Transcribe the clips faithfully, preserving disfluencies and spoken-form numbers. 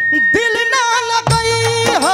दिल ना लगई हा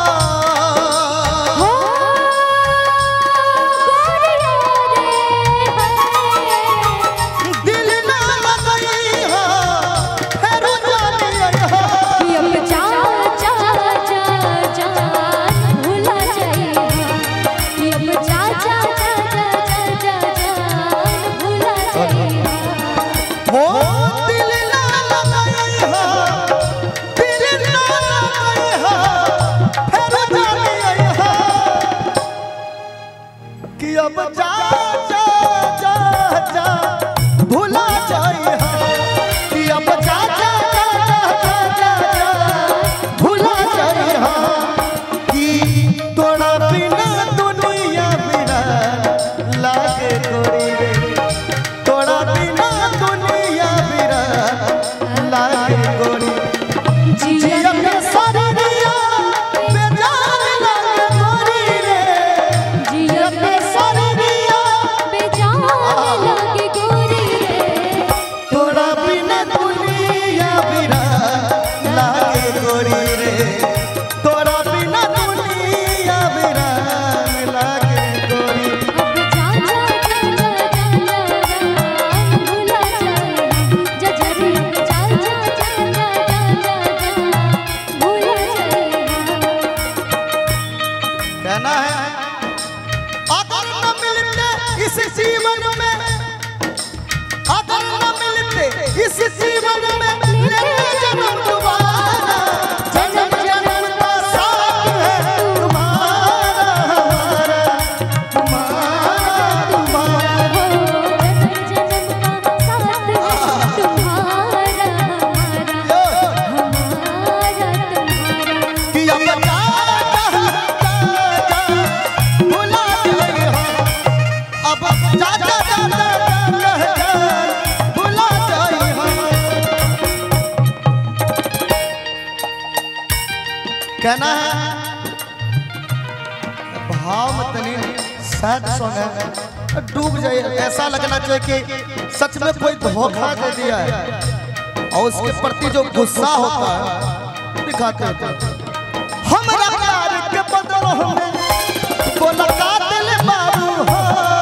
दिल ना लगई हा फेरो जानी हा कि अब जा जा जा जा भूला जाई कि अब जा जा जा जा जा भूला जाई वो दिल ना लगई हा दिल ना लगई हा फेरो जानी हा कि अब जा जा जा जा भूला जाई हा कि अब जा जा जा जा जा भूला जाई हा कि तोड़ा बिना दुनिया बिना लागे कोरी रे तोड़ा बिना दुनिया बिना लागे कोरी जिया के सरनिया बेजान लागे कोरी रे जिया के सरनिया बेजान लगे गोरी रे तोड़ा बिना दुनिया बिना लागे कोरी रे तोड़ा बिना दुनिया बिना लागे कोरी अब जा जा जा जा जा भूला जाई जा जा रे जा जा जा जा जा भूला जाई कहना है अगर न मिलते इस जीवन में अगर न मिलते इस जीवन में लेते जन्म दोबारा जन्म जन्म का साथ है तुम्हारा हमारा तुम्हारा तुम्हारा जन्म जन्म का साथ है तुम्हारा हमारा हमारा तुम्हारा कि अब जा जा जा भुला जाई हो अब जा जा जा जा जा भुला जाई हो कहना है भाव में तनी सैड सॉन्ग है डूब जाए ऐसा लगना चाहिए कि सच में कोई धोखा दे दिया है और उसके प्रति जो गुस्सा होता है दिखाते हैं हमरा प्यार के बदलो में बोला का दिल बाबू हो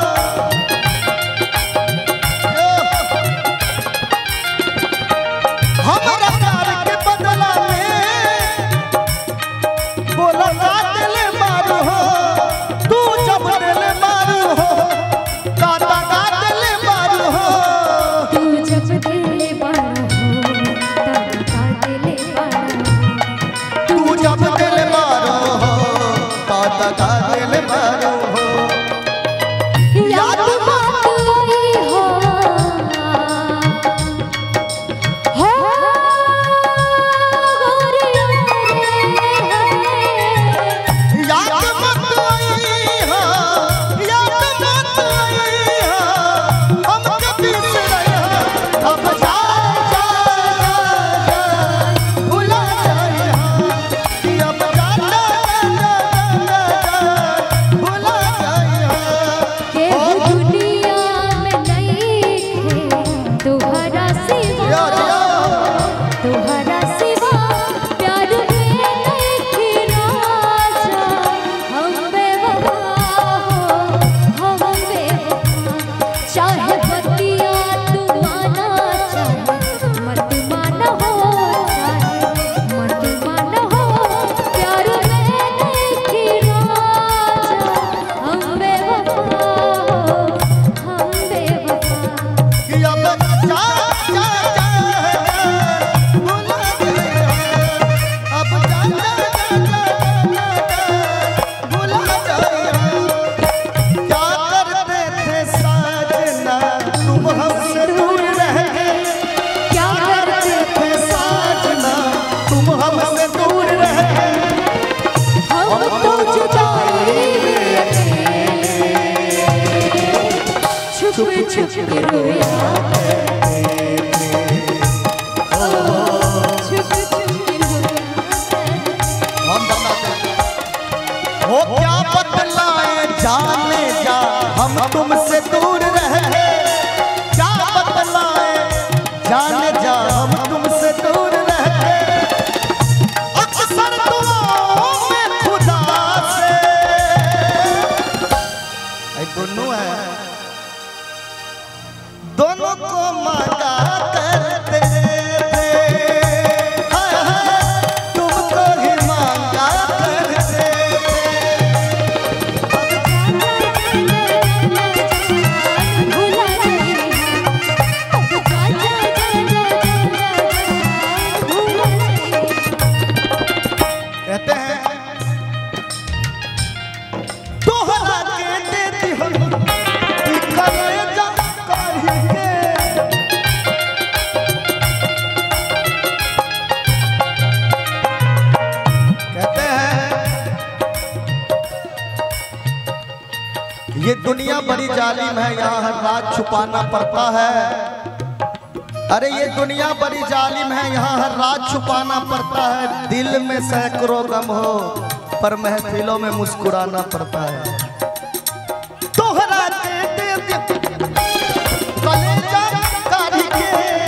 हमरा प्यार के बदला में बोला का दिल बाबू हो तू जब दिल बाबू हो काटा का दिल बाबू हो तू जब दिल बड़ा हो तब का दिल बड़ा तू जब दिल बारो हो काटा का दिल बारो हो याद बात आई हो हो गोरी याद मत आई हा याद मत आई हा हम कभी से रहे अब जा जा जा भुला जाए हा कि अब जा जा जा जा भुला जाए हा के दुनिया में नहीं थे तुम्हारा सिवा तुम्हारा सिवा प्यार में नहीं थी राजा हम बेवफा हो हम बेवफा चाहे बतिया तू माना चाहे मत माना हो चाहे मत माना हो प्यार में नहीं थी राजा हम बेवफा हो हम बेवफा कि अब जा जा जा भुला जाए हा अब जा जा जा भुला जाए हा क्या करते थे साजना तुम हमसे दूर रह गए क्या करते थे साजना तुम हमसे दूर रह गए हम तो जुदाई में अकेले छुप छुप के रोया छुप छुप के रोया हम बताते हैं वो क्या बतलाए जाने जा हम तुमसे दूर रह गए क्या बतलाए जाने जा हम तुमसे दूर रह गए ये दुनिया बड़ी जालिम है, यहाँ हर रात छुपाना पड़ता है। अरे ये दुनिया बड़ी जालिम है, यहाँ हर रात छुपाना पड़ता है। दिल में सैकड़ों गम हो पर महफिलों में मुस्कुराना पड़ता है। तोहरा दे दे कलेजा काढ़ी के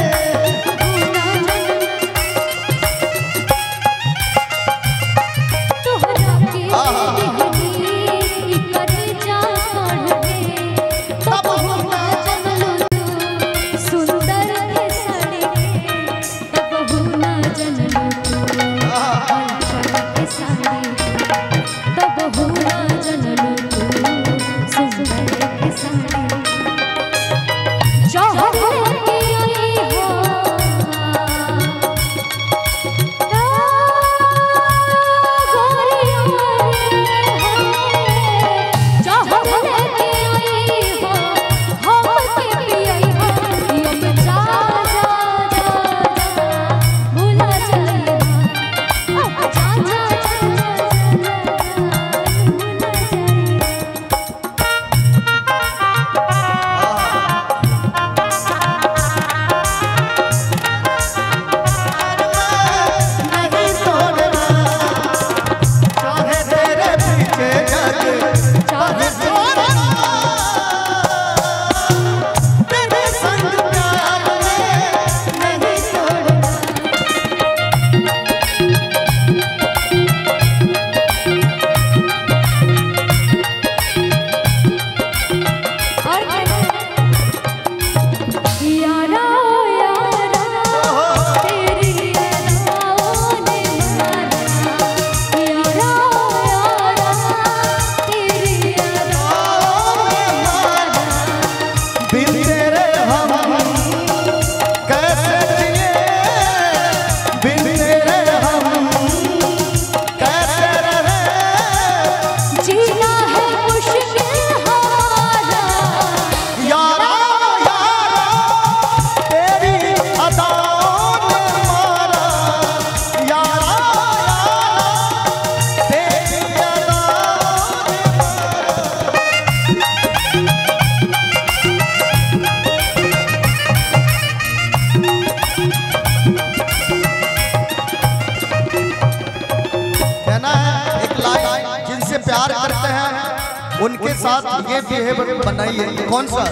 उनके साथ ये बिहेवियर बनाइए। कौन सा?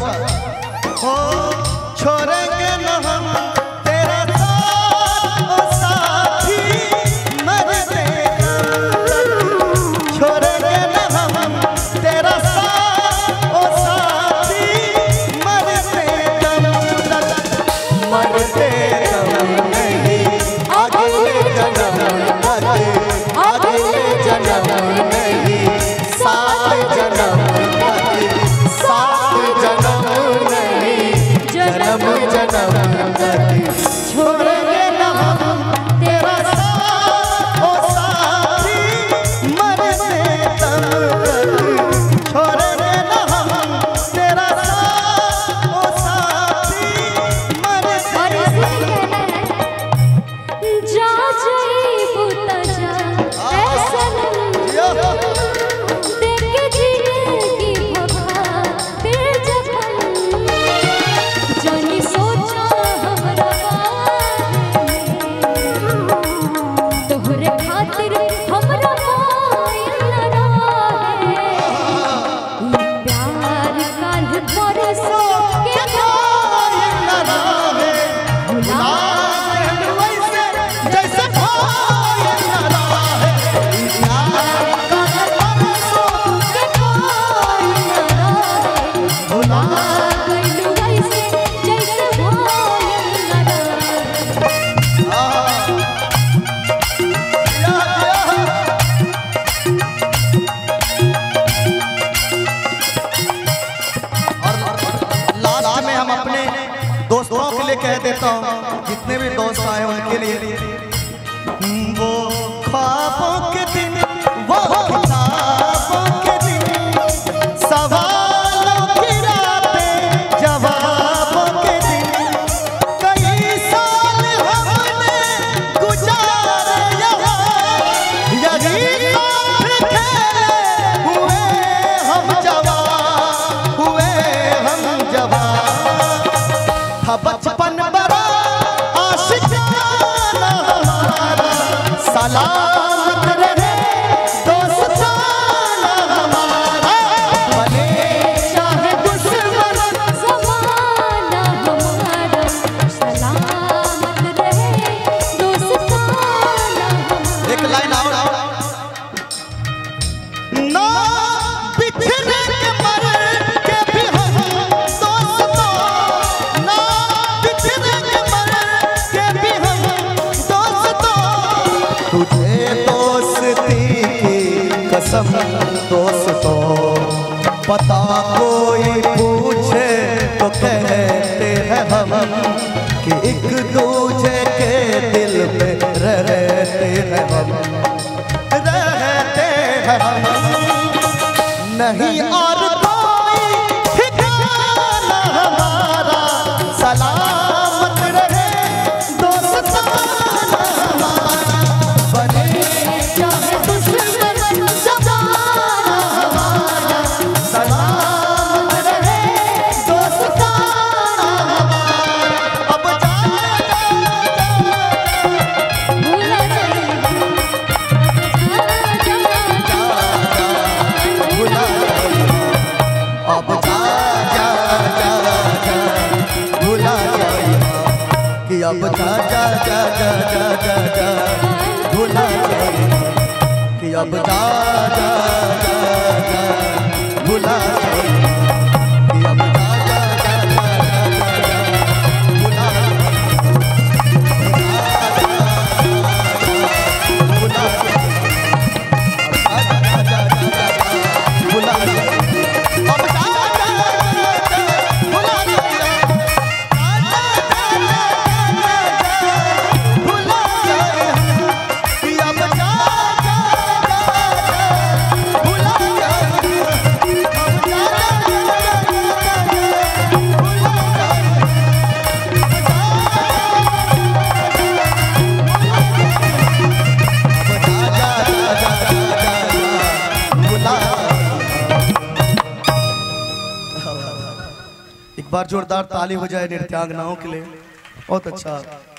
हो छोड़ेंगे न हम तेरा साथ ओ साथी मरते छोड़ेंगे न हम तेरा साथ ओ साथी मरते मरते नहीं अगले जन्म अगले जन्म नहीं सात जन्म सात जन्म नहीं जन्म जन्म छोड़ेंगे न हम तेरा साथ ओ साथी मरते तक छोड़ेंगे न हम तेरा साथ ओ साथी मरते जा जाइबू त जा ऐसा जैसे सलामत रहे दोस्ताना हमारा, भले चाहे दुश्मन ज़माना हमारा, सलामत रहे दोस्ताना हमारा। एक लाइन और ना बिछड़े के मर के भी हम दोस्तों, ना बिछड़े के मर के भी हम दोस्तों, तुझे दोस्ती की कसम दोस्तों, पता कोई पूछे तो कहते हैं हम कि एक दूजे के दिल में रहते हैं हम, रहते हैं हम, नहीं और कोई ठिकाना हमारा, सलामत रहे दोस्ताना हमारा, बने चाहे दुश्मन ज़माना हमारा, सलामत रहे दोस्ताना हमारा। अब जा भूला अब जा जा जा जा भुला जाइए कि अब जा जा जा जा जा जा जा भुला जाइए कि अब जा जा जा जा भुला जाइए कि अब जा जा जा जा जा जा भुला भुला भुला एक बार जोरदार ताली हो जाए नृत्यांगनाओं के लिए, बहुत अच्छा।